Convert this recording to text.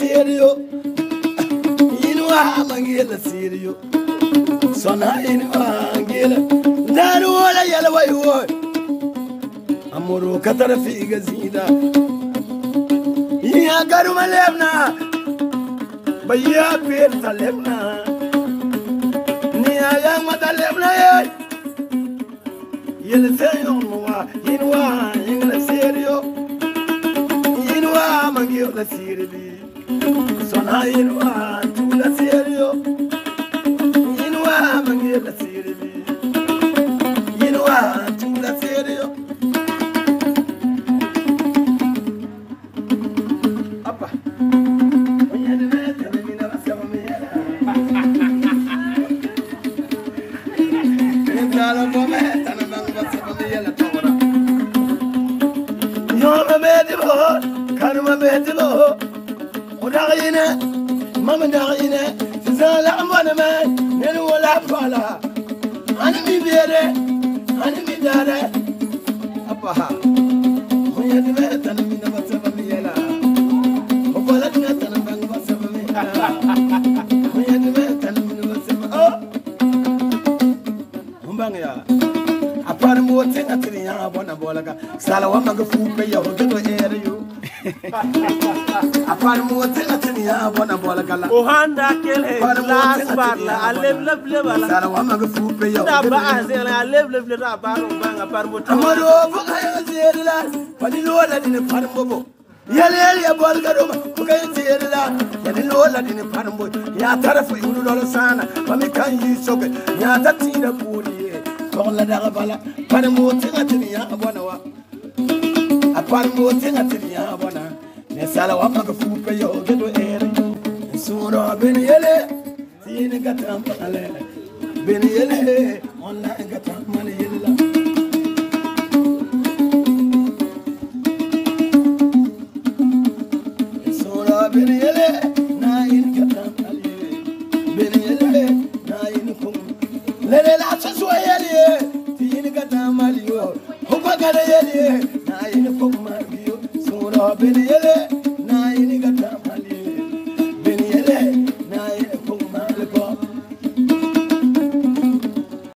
serio. Inwa mangela serio. Sona inwa angela. Daru wala yala wayo. Amoro katara figa zida. Ya garuma lebna. Baya per talebna. Ni ayang mata lebna ye. Yele seyo noa. Inwa ingla serio. Inwa mangela serio. Sona inwa tula serio. Inwa mangela serio. Inwa tula serio. Apa? Punya duit kami mina sama mina. Kalau kome tanam bang sama mina la tora. Yo me dibo, kanu me dibo. Udagina, mama dagina. Zala amana man, nenu wala fala. Ani mi bere, ani mi dare. Apa? Punya duit tanam mina sama mina. Salawa maga fupe ya hodo ere yo. Apar mo tena ya bona bola kala. O handa kele las parla aleb leb ala. Salawa maga fupe ya. Da ba azela aleb da ba no banga par mo. Amaro fuka ya zela. Padi lo la dine par bobo. Yale ya bol gado fuka ya zela. Yale lo la dine par bobo. Ya tarafu yulu lo sana. Mami kan yi soke. Ya tatira puri. Kola daga bala. Par mo tena ya bona wa. Apar mo tena ya bona. Ne sala wa maga fupe yo gedo ere. Suro ben yele. Tine gatam ale. Ben yele. Onna gatam mal yele la. Suro ben yele. Na in gatam ale. Ben yele. Na in kum. Lele la so yele. Tine gatam ale yo. Hoba gade yele. Na in kum ma yo. Suro ben yele.